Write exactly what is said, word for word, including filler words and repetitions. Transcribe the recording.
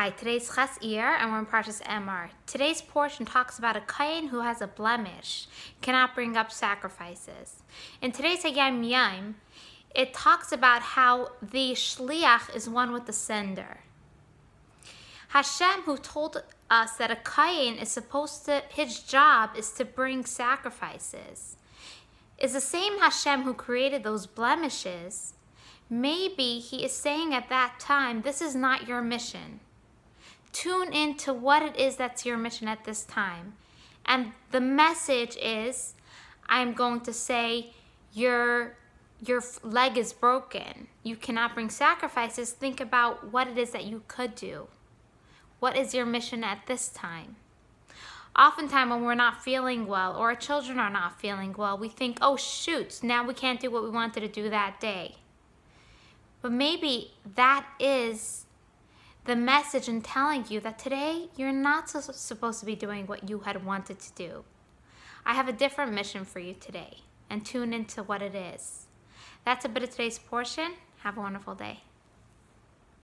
Hi, today's Ches Iyar and we're in Parshas Emor. Today's portion talks about a kohen who has a blemish, cannot bring up sacrifices. In today's Hayam Yom, it talks about how the shliach is one with the sender. Hashem, who told us that a kohen is supposed to, his job is to bring sacrifices, is the same Hashem who created those blemishes. Maybe he is saying at that time, this is not your mission. Tune into what it is that's your mission at this time. And the message is, I'm going to say, your, your leg is broken. You cannot bring sacrifices. Think about what it is that you could do. What is your mission at this time? Oftentimes when we're not feeling well or our children are not feeling well, we think, oh shoot, now we can't do what we wanted to do that day. But maybe that is the message in telling you that today you're not so supposed to be doing what you had wanted to do. I have a different mission for you today, and tune into what it is. That's a bit of today's portion. Have a wonderful day.